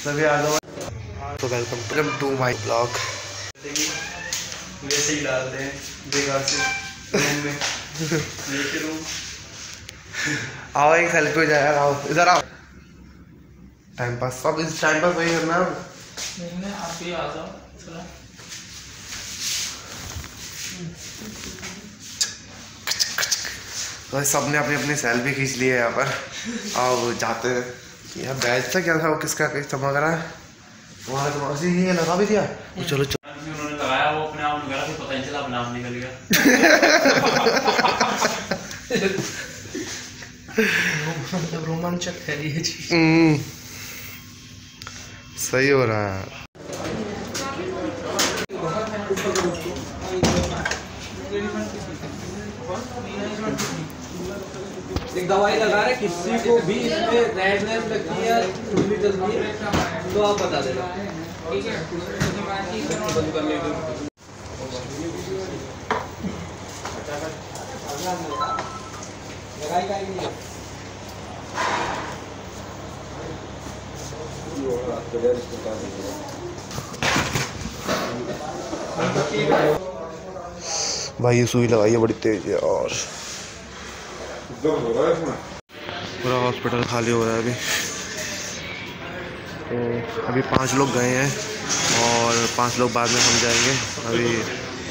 सभी आ जाओ। तो वेलकम टू माय ब्लॉग। वैसे ही डालते हैं बेकार से रूम में लेके रूम। आओ एक सेल्फी हो जाए यार, आओ इधर आओ। टाइम पास सब इस टाइम पास वही करना। नहीं आप ही आ जाओ। चलो तो सबने अपनी अपनी सेल्फी खींच ली है यहाँ पर। आओ जाते हैं। यार बैच था क्या था वो, किसका चमक रहा है तुम्हारा? तुम्हारा ये लगा भी दिया। चलो उन्होंने लगाया, वो अपने आप लगा, फिर पता नहीं चला अपने आप निकल गया। मतलब रोमांचक है ये चीज। सही हो रहा है। एक दवाई लगा रहे, किसी को भी इसमें रेडनेस लगती है, खुजली चलती है तो आप बता देना। ठीक है, भाई ये सुई लगाई है बड़ी तेज है और पूरा हॉस्पिटल खाली हो रहा है अभी। तो अभी 5 लोग गए हैं और 5 लोग बाद में हम जाएंगे अभी।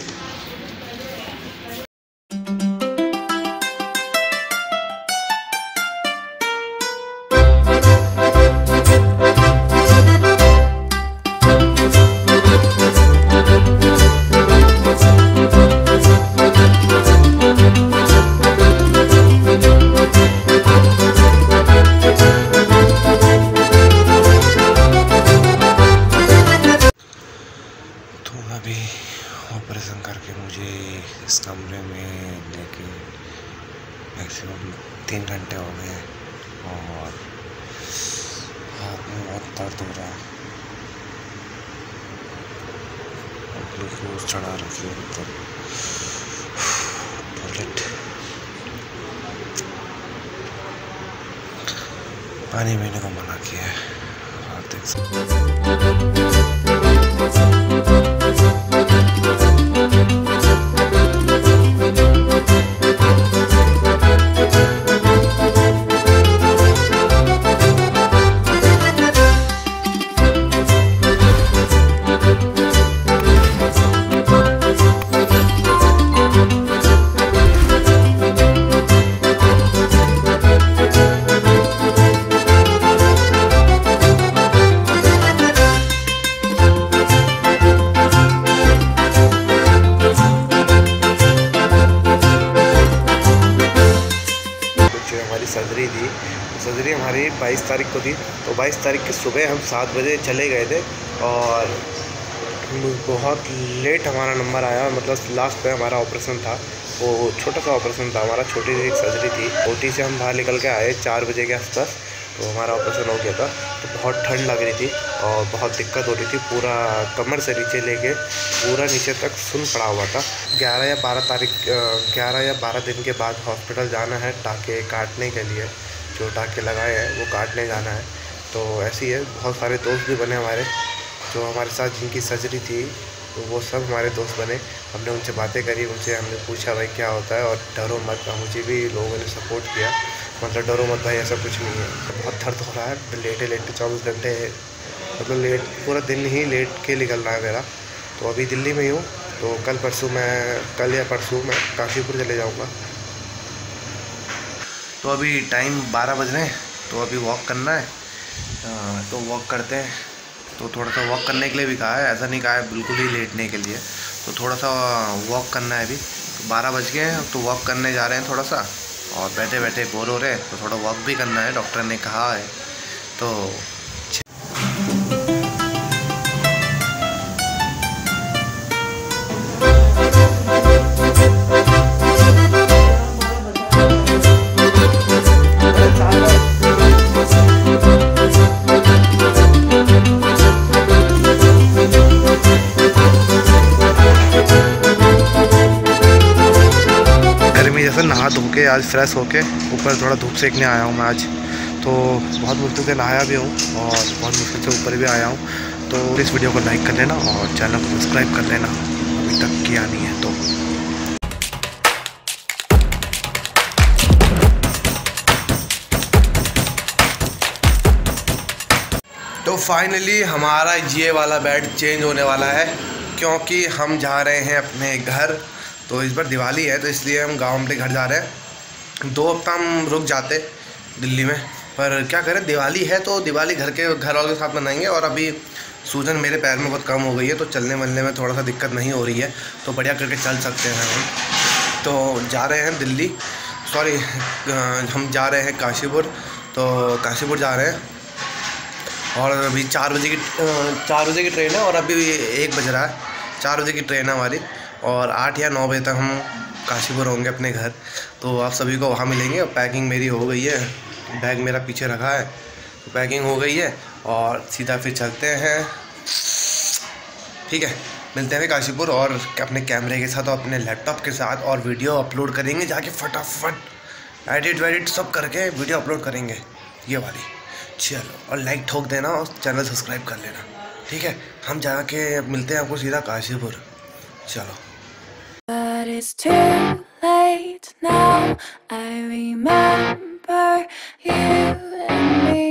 अभी ऑपरेशन करके मुझे इस कमरे में लेके मैक्सिमम 3 घंटे हो गए और हाथ में बहुत दर्द हो रहा है। ग्लूकोज चढ़ा रखी है मतलब टॉयलेट। पानी पीने को मना किया है और देख सकते। सर्जरी थी, सर्जरी हमारी 22 तारीख को थी। तो 22 तारीख की सुबह हम 7 बजे चले गए थे और बहुत लेट हमारा नंबर आया। मतलब लास्ट पे हमारा ऑपरेशन था, वो छोटा सा ऑपरेशन था हमारा, छोटी सी एक सर्जरी थी। ओटी से हम बाहर निकल के आए 4 बजे के आसपास, तो हमारा ऑपरेशन हो गया था। तो बहुत ठंड लग रही थी और बहुत दिक्कत हो रही थी। पूरा कमर से नीचे लेके पूरा नीचे तक सुन पड़ा हुआ था। 11 या 12 दिन के बाद हॉस्पिटल जाना है टाँके काटने के लिए। जो टाँके लगाए हैं वो काटने जाना है। तो ऐसे ही है, बहुत सारे दोस्त भी बने हमारे जो हमारे साथ जिनकी सर्जरी थी, तो वो सब हमारे दोस्त बने। हमने उनसे बातें करी, उनसे हमने पूछा भाई क्या होता है और डरो मत। मुझे भी लोगों ने सपोर्ट किया, मतलब डरो मत भाई ऐसा कुछ नहीं है। बहुत दर्द हो रहा है, लेटे 24 घंटे मतलब लेट, पूरा दिन ही लेट के निकल रहा है मेरा। तो अभी दिल्ली में ही हूँ, तो कल या परसों मैं काशीपुर चले जाऊँगा। तो अभी टाइम 12 बज रहे हैं, तो अभी वॉक करना है। तो वॉक करते हैं। तो थोड़ा सा वॉक करने के लिए भी कहा है, ऐसा नहीं कहा है बिल्कुल ही लेटने के लिए। तो थोड़ा सा वॉक करना है अभी। तो 12 बज गए हैं, तो वॉक करने जा रहे हैं थोड़ा सा। और बैठे बैठे बोर हो रहे हैं, तो थोड़ा वॉक भी करना है, डॉक्टर ने कहा है। तो नहा धो के आज फ्रेश होके ऊपर थोड़ा धूप सेकने आया हूँ मैं आज। तो बहुत मुश्किल से नहाया भी हूँ और बहुत मुश्किल से ऊपर भी आया हूँ। तो इस वीडियो को लाइक कर लेना और चैनल को सब्सक्राइब कर लेना अभी तक किया नहीं है तो। तो फाइनली हमारा ये वाला बेड चेंज होने वाला है क्योंकि हम जा रहे हैं अपने घर। तो इस बार दिवाली है तो इसलिए हम गांव अपने घर जा रहे हैं। 2 हफ्ता हम रुक जाते दिल्ली में, पर क्या करें दिवाली है तो दिवाली घर वालों के साथ मनाएंगे। और अभी सूजन मेरे पैर में बहुत कम हो गई है तो चलने वलने में थोड़ा सा दिक्कत नहीं हो रही है, तो बढ़िया करके चल सकते हैं हम। तो जा रहे हैं दिल्ली, सॉरी हम जा रहे हैं काशीपुर। तो काशीपुर जा रहे हैं और अभी 4 बजे की ट्रेन है और अभी 1 बज रहा है। 4 बजे की ट्रेन है हमारी और 8 या 9 बजे तक हम काशीपुर होंगे अपने घर। तो आप सभी को वहाँ मिलेंगे। और पैकिंग मेरी हो गई है, बैग मेरा पीछे रखा है तो पैकिंग हो गई है और सीधा फिर चलते हैं। ठीक है, मिलते हैं काशीपुर और अपने कैमरे के साथ और अपने लैपटॉप के साथ और वीडियो अपलोड करेंगे जाके फटाफट एडिट वेडिट सब करके वीडियो अपलोड करेंगे ये वाली। चलो, और लाइक ठोक देना और चैनल सब्सक्राइब कर लेना। ठीक है, हम जाके मिलते हैं आपको सीधा काशीपुर। चलो। But it's too late now. I remember you and me.